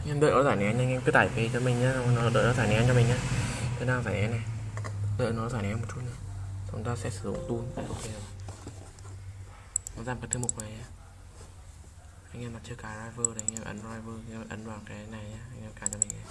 Em đợi nó giải nén, anh em cứ tải về cho mình nhá, nó đợi nó giải nén cho mình nhá. Cái nào giải nén này, đợi nó giải nén một chút nữa, chúng ta sẽ sử dụng tool. Ok rồi, nó ra cái thư mục này nhá. Anh em mà chưa cài driver thì anh em ấn driver, anh em ấn vào cái này nhá, anh em cài cho mình này.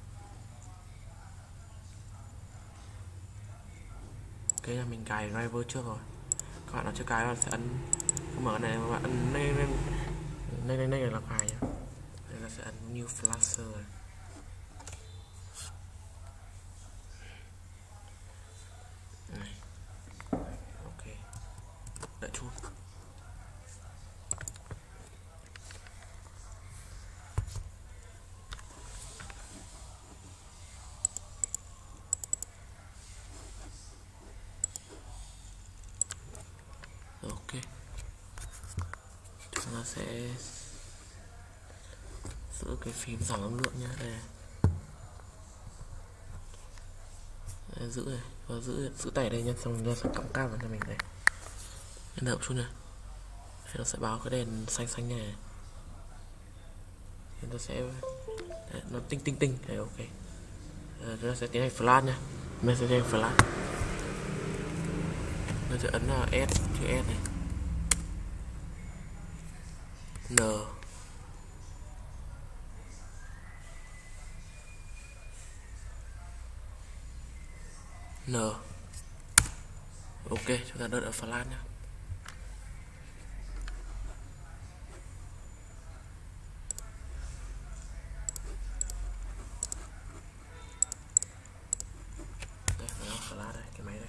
Ok là mình cài driver trước rồi. Các bạn nào chưa cài bạn sẽ ấn mở này, các bạn ấn đây là cài nhá. Đây là sẽ ấn new flasher này. Này. Ok, đợi chút. Ok, chúng ta sẽ giữ cái phím giảm âm lượng nhá. Đây, đây giữ này, và giữ tay đây nhá, xong nó sẽ cắm cáp vào cho mình đây. Đợi một chút nha, nó sẽ báo cái đèn xanh xanh này, chúng ta sẽ đấy, nó tinh tinh tinh đấy. Ok, chúng ta sẽ tiến hành flash nha, mình sẽ tiến hành flash. Nó sẽ ấn là S, chữ S này, N, N. Ok, chúng ta đợi ở flash nhá. Đây, nó flash đây, cái máy đây.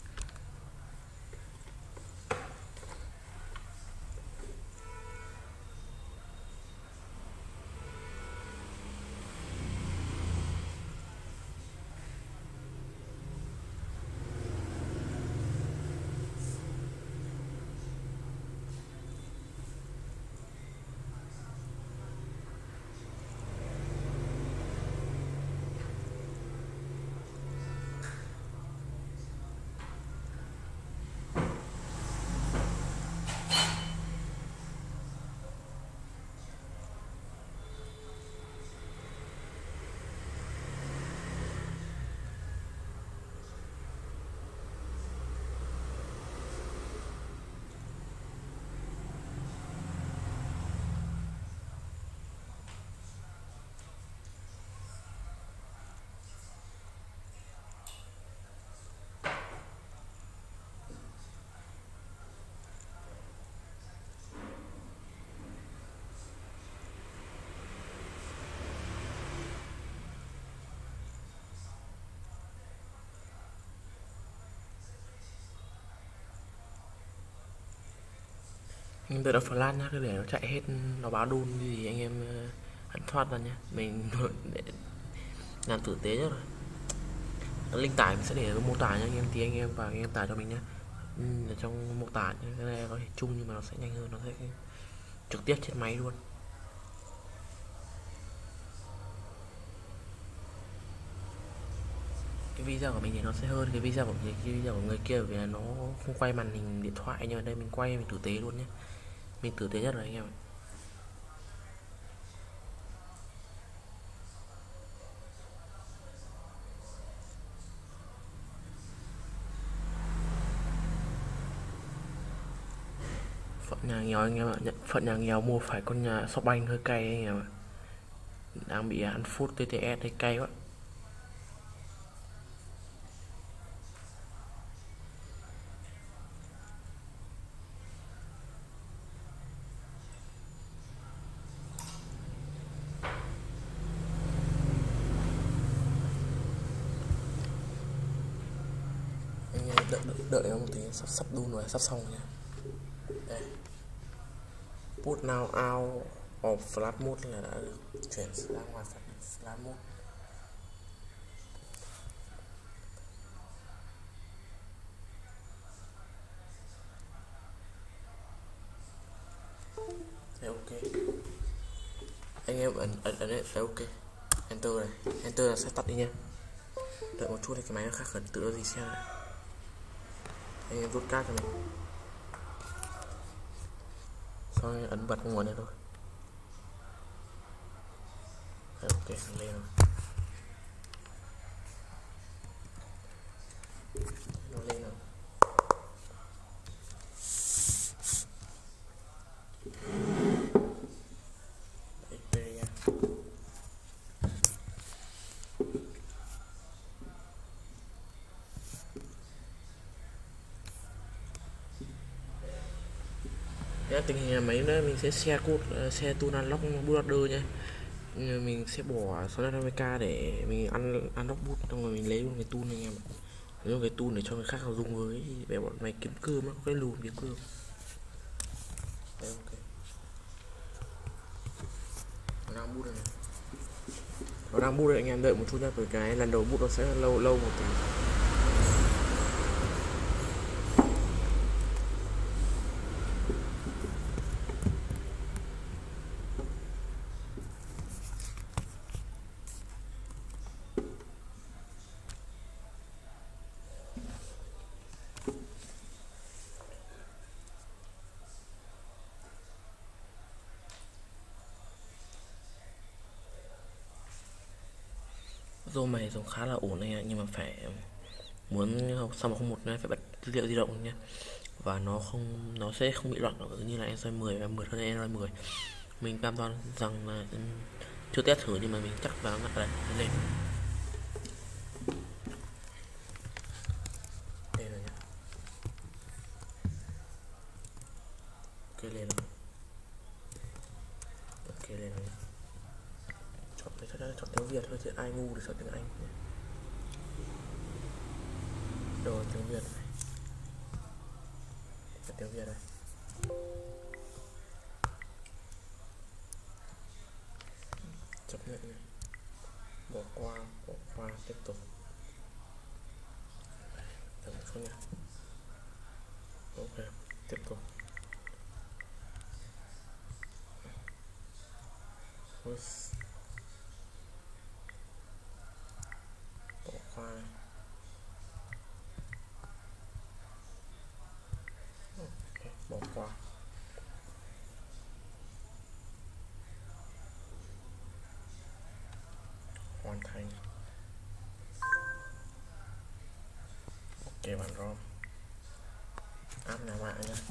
Đợi nó flash nhá, cứ để nó chạy hết, nó báo đun gì anh em ấn thoát ra nhá. Mình để làm tử tế nhất rồi. Link tải mình sẽ để ở mô tả nhá anh em, thì anh em vào anh em tải cho mình nhá. Ở trong mô tả nhá. Cái này có thể chung nhưng mà nó sẽ nhanh hơn, nó sẽ trực tiếp trên máy luôn. Cái video của mình thì nó sẽ hơn cái video của người kia, vì là nó không quay màn hình điện thoại, nhưng mà đây mình quay mình tử tế luôn nhé, mình tử tế nhất rồi anh em. Phận nhà nghèo anh em ạ, phận nhà nghèo mua phải con nhà shop banh hơi cay anh em ạ, đang bị ăn phút TTS hay cay quá. Anh em đợi nó một tí, sắp đun rồi, sắp xong rồi nha. Đây, put now out of flash mode là đã được chuyển ra ngoài flash mode. Thế ok, anh em ấn đấy, ok, enter này, enter là sẽ tắt đi nha. Đợi một chút thì cái máy nó khác khẩn tự nó gì xem này. Anh em rút card cho mình, xong ấn bật nguồn này thôi. Ok lên rồi. Nó lên rồi. Xperia. Tình hình là máy nữa mình sẽ share code, share tool unlock bootloader nhé. Mình sẽ bỏ 650k để mình unlock boot, xong rồi mình lấy luôn cái tool anh em ạ. Lấy cái tool để cho người khác dùng với, để bọn mày kiếm cơm, nó có cái lùn kiếm cơm. Đấy, ok. Nó đang boot rồi này. Nó đang boot rồi anh em, đợi một chút nhé, bởi cái lần đầu boot nó sẽ lâu một tí. Zoom này dùng khá là ổn anh ạ, nhưng mà phải muốn học xong 01 này phải bật dữ liệu di động nhé, và nó sẽ không bị loạn như là Android 10 và mượt hơn Android 10. Mình cam đoan rằng là chưa test thử nhưng mà mình chắc vào ngắt đây lên. Đây rồi nhá. Ok lên rồi. Ok lên rồi nhá. Chọn tiếng Việt thôi chứ ai ngu để chọn tiếng Anh. Rồi tiếng Việt này. Tiếng Việt này. Chấp nhận này. Bỏ qua tiếp tục. Đừng xuống nha. Ok, tiếp tục. Bỏ qua. Okay, bỏ qua. Hoàn thành. Ok, bản ROM. App nhà mạng nhé.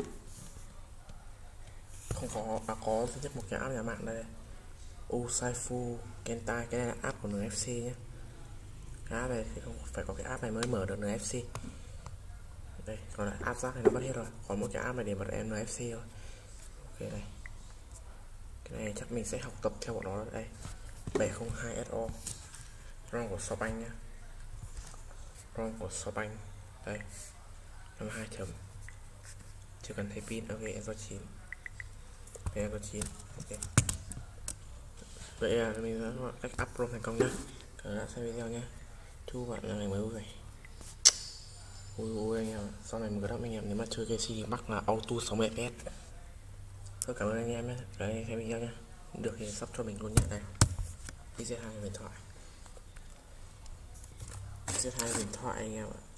Không có duy nhất một cái app nhà mạng đây. Usaifu Kentai, cái này là app của NFC nhé. Cái app này thì không phải có cái app này mới mở được NFC. Đây, còn lại app rác này nó mất hết rồi. Còn một cái app này để bật NFC thôi. Ok đây. Cái này chắc mình sẽ học tập theo bọn nó đây. 702SO. ROM của Shopbank nhé. ROM của Shopbank. Đây. 52 chấm. Chưa cần thấy pin. Ok, Android 9. Android 9. Ok. Vậy là mình đã cách up ROM thành công nhá. Các bạn đã xem video nhé. Chúc bạn là ngày mới vui vẻ. Ui anh em, sau này mình có đọc anh em nếu mà chơi cái gì mắc là auto 60 fps. Tôi cảm ơn anh em nhé, đấy xem video nhé. Được thì sắp cho mình luôn nhé. Này Z2 điện thoại, Z2 điện thoại anh em ạ.